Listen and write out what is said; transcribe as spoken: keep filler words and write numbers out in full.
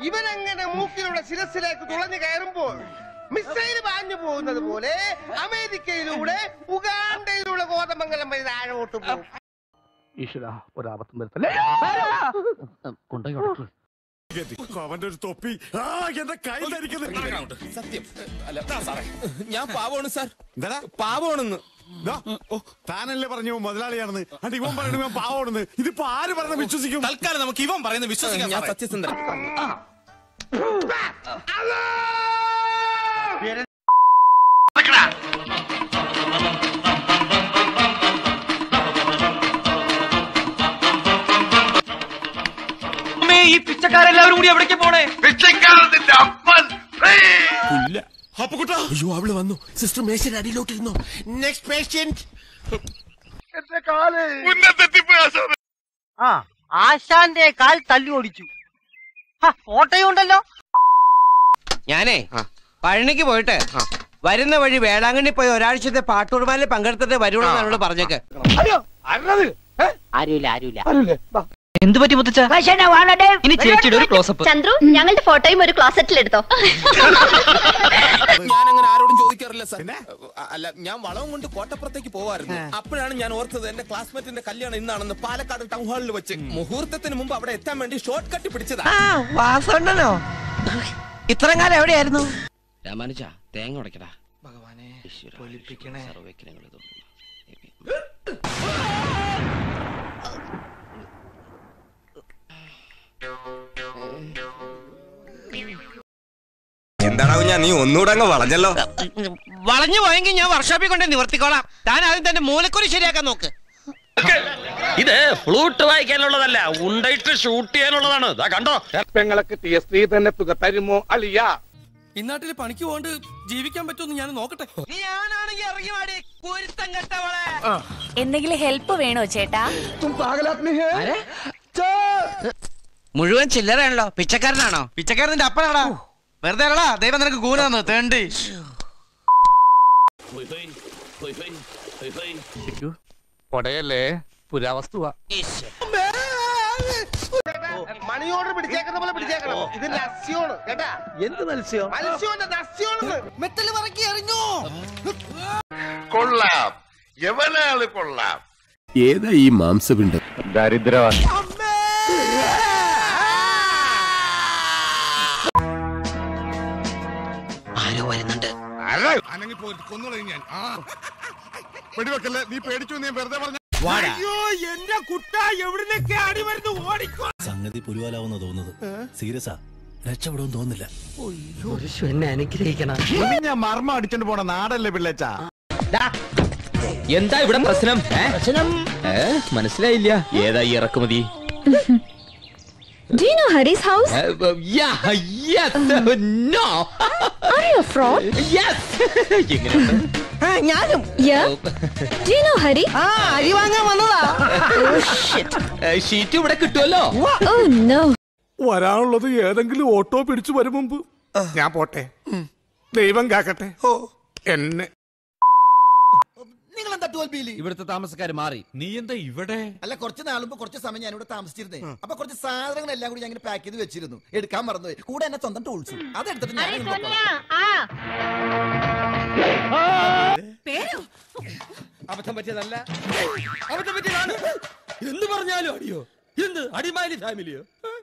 ഇവനങ്ങനെ മൂക്കിലൂടെ ശിരസിലേക്ക് തുളഞ്ഞു കയറുമ്പോൾ മിസൈൽ പാഞ്ഞു പോകുന്നത് പോലെ അമേരിക്കയിലൂടെ ഉഗാണ്ടയിലൂടെ കോതമംഗലം വഴി താഴോട്ട് പോകും. ഈശ്വര ഒരാപത്തും വരുത്തല്ലേ. അവന്റെ ഒരു തൊപ്പി എന്റെ കയ്യിൽ ധരിക്കുന്നത് സത്യം അല്ല സാറേ, ഞാൻ പാവമാണ് സാർ. എന്താ പാവമാണെന്ന് താനല്ലേ പറഞ്ഞു മുതലാളിയാണെന്ന്. അത് ഇവൻ പറയുന്നത് ഇവൻ പാവമാണെന്ന്. ഇതിപ്പോ ആര് പറഞ്ഞ വിശ്വസിക്കും? തൽക്കാലം നമുക്ക് ഇവൻ പറയുന്നത് വിശ്വസിക്കാം. ഞാൻ സത്യസന്ധൻ. ഈ പിച്ചക്കാരെല്ലാവരും കൂടി എവിടേക്ക് പോണേ? പിച്ചക്കാരന്റെ അപ്പൻ അയ്യോ അവള് വന്നു. സിസ്റ്റർ മേശയുടെ അടിയിലോട്ടിരുന്നോ. Next patient. ആ ആശാന്റെ കാൽ തല്ലി ഓടിച്ചു. ഫോട്ടോയുണ്ടല്ലോ. ഞാനേ പഴനിക്ക് പോയിട്ട് വരുന്ന വഴി വേളാങ്കണ്ണി പോയി ഒരാഴ്ചത്തെ പാട്ടുകുർബാനിൽ പങ്കെടുത്തിട്ട് വരുള്ളൂ എന്നോട് പറഞ്ഞേക്ക്. ആരുമില്ല ആരുമില്ല. എന്ത് പറ്റി മുത്തച്ഛ? ഇനി ചേച്ചിയുടെ ഒരു ക്ലോസപ്പ്. ചന്ദ്രു, ഞങ്ങളുടെ ഫോട്ടോയും ഒരു ക്ലോസറ്റിൽ എടുത്തോ. ഞാൻ അങ്ങനെ ആരോടും ചോദിക്കാറില്ല സാർ. അല്ല, ഞാൻ വളവും കൊണ്ട് കോട്ടപ്പുറത്തേക്ക് പോവായിരുന്നു. അപ്പോഴാണ് ഞാൻ ഓർത്തത് എന്റെ ക്ലാസ്മേറ്റിന്റെ കല്യാണം ഇന്നാണെന്ന്. പാലക്കാട് ടൗൺ ഹാളിൽ വെച്ച് മുഹൂർത്തത്തിന് മുമ്പ് അവിടെ എത്താൻ വേണ്ടി ഷോർട്ട് കട്ട് പിടിച്ചതാ. വാസണ്ണനോ? ഇത്രയും കാലം എവിടെയായിരുന്നു? രാമാനുജ തേങ്ങ ഉടക്കടാ. ഭഗവാനെ എന്താണാവും ഞാൻ നീ ഒന്നുകൂടെ അങ്ങ് വളഞ്ഞല്ലോ. വളഞ്ഞു പോയെങ്കിൽ ഞാൻ വർക്ക്ഷോപ്പിൽ കൊണ്ട് നിവർത്തിക്കോളാം. താൻ ആദ്യം തന്നെ മൂലക്കുരി ശരിയാക്കാൻ നോക്ക്. ഇത് ഫ്ലൂട്ട് വായിക്കാനുള്ളതല്ല, ഉണ്ടായിട്ട് ഷൂട്ട് ചെയ്യാനുള്ളതാണ്. കണ്ടോ? പെങ്ങളൊക്കെ ടി എസ് ത്രീ തന്നെ തുക തരുമോ അളിയാ? ഇന്നാട്ടില് പണിക്ക് പോണ്ട് ജീവിക്കാൻ പറ്റുമെന്ന് ഞാൻ നോക്കട്ടെ. എന്തെങ്കിലും ഹെൽപ്പ് വേണോ ചേട്ടാ? മുഴുവൻ ചില്ലറയാണല്ലോ. പിച്ചക്കാരനാണോ? പിച്ചക്കാരന്റെ അപ്പനാടാ. വെറുതെ അല്ലടാ, ദൈവം നിനക്ക് കൂനാന്ന് തേണ്ടി. കൊടയല്ലേ പുരാവസ്തുവാ. മണിയോട് പിടിച്ചേക്കുന്ന പോലെ പിടിച്ചേക്കണം. ഇത് നസ്യോണ് കേട്ടാ. എന്ത് മത്സ്യം? മത്സ്യോന്റെ നസ്യോണ്. മെറ്റൽ പറക്കി എറിഞ്ഞോ. കൊള്ളാം, എവനാള് കൊള്ളാം. ഏതാ ഈ മാംസപിണ്ഡം? ദരിദ്രവാൻ. ആരോ വരുന്നുണ്ട്. വെടിവെക്കല്ലേ, നീ പേടിച്ചു. നീ വെറുതെ പറഞ്ഞു. എന്റെ കുട്ട എവിടുന്നൊക്കെ അടി വരുന്നു. ഓടിക്കോ. സംഗതി പുലിവാലാവുന്ന തോന്നുന്നത്. സീരിയസാ, രക്ഷപ്പെടുമെന്ന് തോന്നുന്നില്ല. എന്നെ അനുഗ്രഹിക്കണം. ഞാൻ മർമ്മം അടിച്ചോണ്ട് പോണ നാടല്ലേ പിള്ളേച്ചാ. എന്താ ഇവിടെ പ്രശ്നം? മനസ്സിലായില്ല. ഏതാ ഈ ഇറക്കുമതി? Do you know Hari's house? Uh, yeah, yes, no. Are you a fraud? Yes. ഞാനും. Yeah. Do you know Hari? ആ അരി വാങ്ങാൻ വന്നതാ. Oh shit. ഷീറ്റ് ഇവിടെ കിട്ടുമല്ലോ. Oh no. വരാനുള്ളത് ഏതെങ്കിലും ഓട്ടോ പിടിച്ചു വരും മുമ്പ് ഞാൻ പോട്ടെ. ദൈവം കാക്കട്ടെ എന്നെ. ഇവിടുത്തെ താമസക്കാര് മാറി. നീ എന്താ ഇവിടെ? അല്ല, കുറച്ച് നാളുമ്പോ കുറച്ച് സമയം ഞാൻ ഇവിടെ താമസിച്ചിരുന്നേ. അപ്പൊ കുറച്ച് സാധനങ്ങളെല്ലാം കൂടി ഞാൻ പാക്ക് ചെയ്ത് വെച്ചിരുന്നു. എടുക്കാൻ മറന്നുപോയി. കൂടെ എന്നെ സ്വന്തം ടൂൾസും അതെടുത്തിട്ട് ഞാൻ അബദ്ധം പറ്റിയതല്ല, അബദ്ധം പറ്റിയതാണ്. എന്ത് പറഞ്ഞാലും അടിയോ? എന്ത് അടിമാലി ഫാമിലിയോ?